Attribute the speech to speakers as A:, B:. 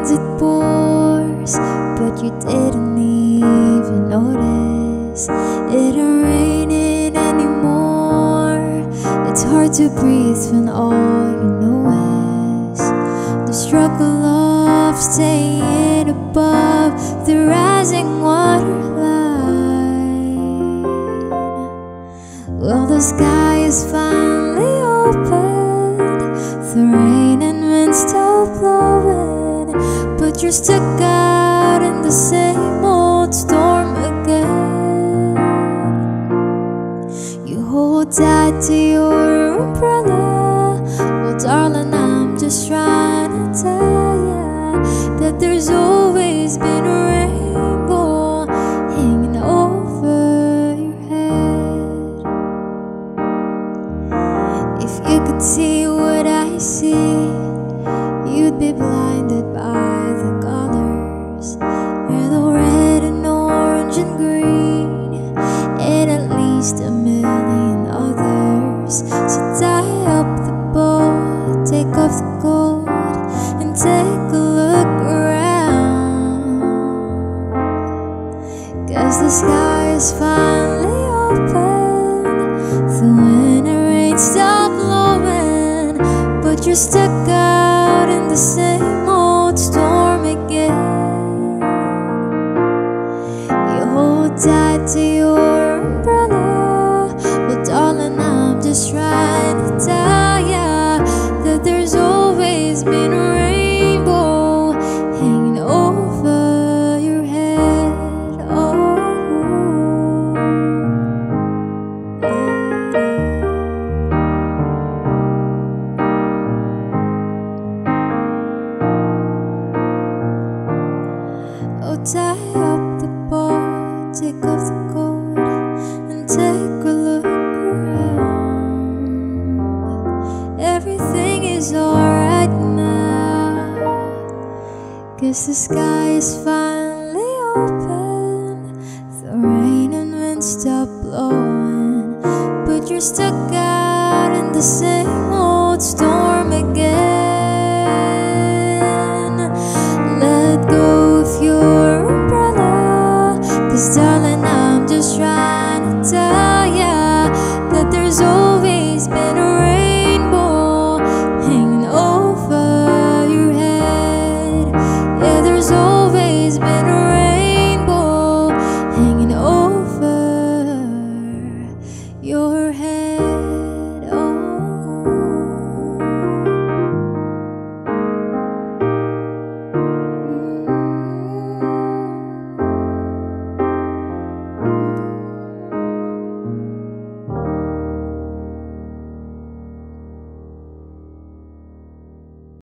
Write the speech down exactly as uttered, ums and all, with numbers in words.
A: rains, it pours, but you didn't even notice it ain't raining anymore. It's hard to breathe when all you know is the struggle of staying above the rising water line. Well, the sky is finally opened, the rain and wind still blowing, but you're stuck out in the same old storm again. You hold tight to your umbrella. Well, darling, I'm just trying to tell ya that there's always been a rainbow hanging over your head. If you could see what I see, you'd be blinded by the colors, yellow, red, and orange, and green, and at least a million others. So tie up the boat, take off the coat, and take a look around, 'cause the sky is finally open, the wind and rain stop blowing, but you're stuck out in the same old storm again. You hold tight to your umbrella. Well, darling, I'm just trying to tell ya that there's always been a rainbow hanging over your head. Oh, oh, tie up the boat, take off the coat, and take a look around. Everything is alright now, 'cause the sky is finally open, the rain and wind stop blowing, but you're stuck out in the same